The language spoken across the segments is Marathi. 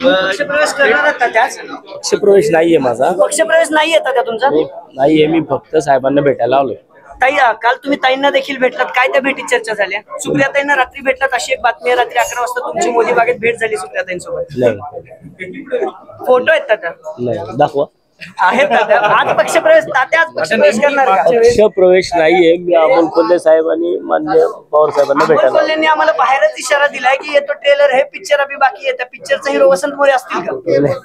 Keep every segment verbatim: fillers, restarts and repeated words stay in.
पक्षप्रवेश करणार आहात त्याच? पक्षप्रवेश नाहीये माझा. पक्षप्रवेश नाहीये त्या तुमचा? नाहीये, मी फक्त साहेबांना भेटायला आलोय. ताई, काल तुम्ही ताईंना देखील भेटलात, काय त्या भेटीत चर्चा झाल्या? सुप्रियाताईंना रात्री भेटलात अशी एक बातमी आहे, रात्री अकरा वाजता तुमची मोदी बागेत भेट झाली सुप्रियाताईंसोबत. नाही. फोटो आहेत तात्या? नाही, दाखवा. आहेत तात्या. आज पक्षप्रवेश, तात्या आज पक्षप्रवेश करणार का? पक्षप्रवेश नाहीये, मी अमोल कोल्हे साहेब आणि मान्य पवार साहेबांना अमोल भेटायला. कोल्हेंनी आम्हाला बाहेरच इशारा दिलाय की येतो ट्रेलर, हे पिक्चर अभी बाकी आहे, त्या पिक्चरचा हिरो वसंत मोरे असतील का?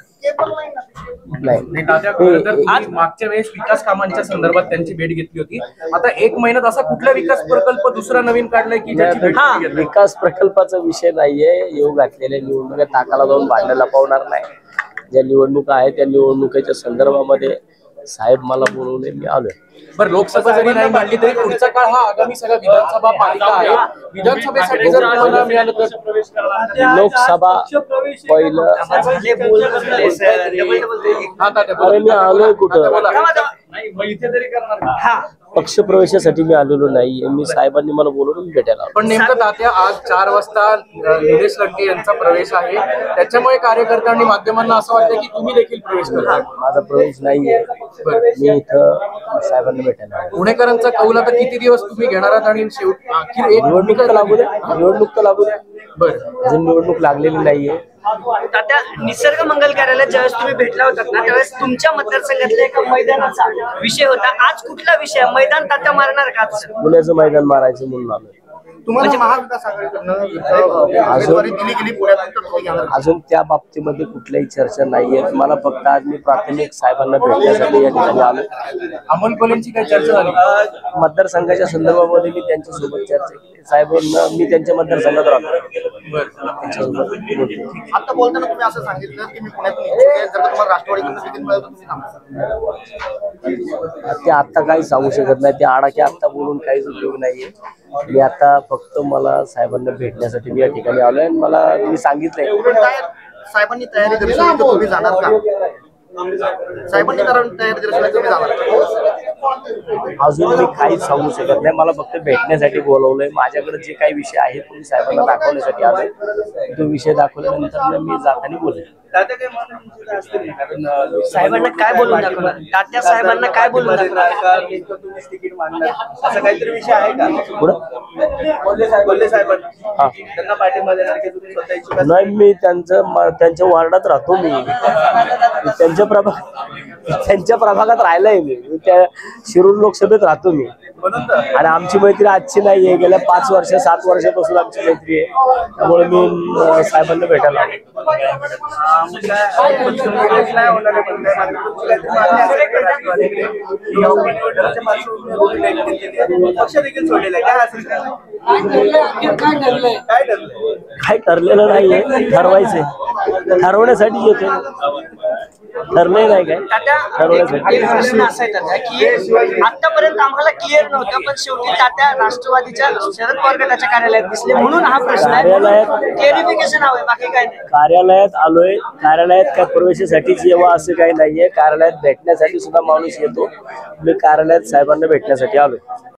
नाही. आज मागच्या वेळेस विकास कामांच्या संदर्भात त्यांची भेट घेतली होती. आता एक महिन्यात असा कुठला विकास प्रकल्प दुसरा नवीन काढलाय की ज्याची भेट हा, घेतली? विकास प्रकल्पाचा विषय नाहीये. योग घातलेल्या निवडणुका ताकाला जाऊन भांडायला पावणार नाही. ज्या निवडणुका आहेत त्या निवडणुकीच्या संदर्भामध्ये साहेब मला बोलवले, मी आलोय. बरं, लोकसभा जरी नाही मांडली तरी पुढचा काळ हा आगामी सगळा विधानसभा पालिका आहे. विधानसाभेसाठी जर तुम्हाला मिळालं तर लोकसभा पहिलं. अरे मी आलोय कुठं? पक्षप्रवेशासाठी मी आलेलो नाही, मी साहेबांनी मला बोलवून भेटायला. पण नेमकं तात्या आज चार वाजता निलेश लंके यांचा प्रवेश आहे, त्याच्यामुळे कार्यकर्त्यांनी माध्यमांना असं वाटतं की तुम्ही देखील प्रवेश करता. माझा प्रवेश नाहीये, मी इथं साहेबांना भेटायला. पुणेकरांचा कौल आता किती दिवस तुम्ही घेणार आहात आणि शेवट अखेर एक निवडणूक तर लागू द्या, निवडणूक तर लागू द्या. बरं, अजून निवडणूक लागलेली नाहीये. तात्या, निसर्ग मंगल कार्यालयात ज्यावेळेस तुम्ही भेटला होतात ना, त्यावेळेस तुमच्या मतदारसंघातल्या एका मैदानाचा विषय होता. आज कुठला विषय? मैदान तात्या मारणार का? पुण्याचं मैदान मारायचं म्हणून आलोय. तुम्हाला महाविकास आघाडीकडनं दिली गेली पुण्यात, अजून त्या बाबतीमध्ये कुठल्याही चर्चा नाहीये. मला फक्त आज मी प्राथमिक साहेबांना भेटण्यासाठी या ठिकाणी आलो. अमोल कोल्हेंची काही चर्चा झाली? मतदारसंघाच्या संदर्भामध्ये मी त्यांच्यासोबत चर्चा केली. साहेबांना मी त्यांच्या मतदारसंघात राहतो. आता बोलताना तुम्ही असं सांगितलं की मी पुण्यातून इच्छुक आहे, जर का तुम्हाला राष्ट्रवादीकडून तिकीट मिळालं तर तुम्ही थांबा. ते आता काही सांगू शकत नाही. ते आडाखे आता बोलून काहीच उपयोग नाहीये. मी आता फक्त मला साहेबांना भेटण्यासाठी मी या ठिकाणी आलोय. मला मी सांगितलंय साहेबांनी तयारी दर्शवली तर तुम्ही जाणार का? साहेबांनी तयारी दर्शवली तुम्ही जाणार का? अजून मी काहीच सांगू शकत नाही. मला फक्त भेटण्यासाठी बोलवलंय. माझ्याकडे जे काही विषय आहेत ते मी साहेबांना दाखवण्यासाठी आलोय. तो विषय दाखवल्यानंतर मी जाताना बोलेन. साहेबांना काय बोलून दाखवणार? तात्या साहेबांना काय बोलून दाखवणार? असं काहीतरी विषय आहे का? नाही, मी त्यांचं त्यांच्या वार्डात राहतो. मी त्यांच्या प्रभाग त्यांच्या प्रभागात राहिलाय. मी त्या शिरूर लोकसभेत राहतो मी. आणि आमची मैत्री आजची नाहीये, गेल्या पाच वर्ष सात वर्षापासून आमची मैत्री आहे. त्यामुळे मी साहेबांना भेटायला काय ठरलेलं नाहीये. ठरवायचंय, ठरवण्यासाठी येतो. ठरलंय नाही काय ठरवण्यासाठी. प्रश्न असा आहे तात्या की आतापर्यंत आम्हाला क्लिअर नव्हतं, पण शेवटी तात्या राष्ट्रवादीच्या शरद पवार गटाच्या कार्यालयात दिसले, म्हणून हा प्रश्न आहे. क्लिअरिफिकेशन हवंय, बाकी काय नाही. कार्यालयात आलोय. कार्यालयात काय प्रवेशासाठीच येवा असं काही नाहीये. कार्यालयात भेटण्यासाठी सुद्धा माणूस येतो. मी कार्यालयात साहेबांना भेटण्यासाठी आलोय.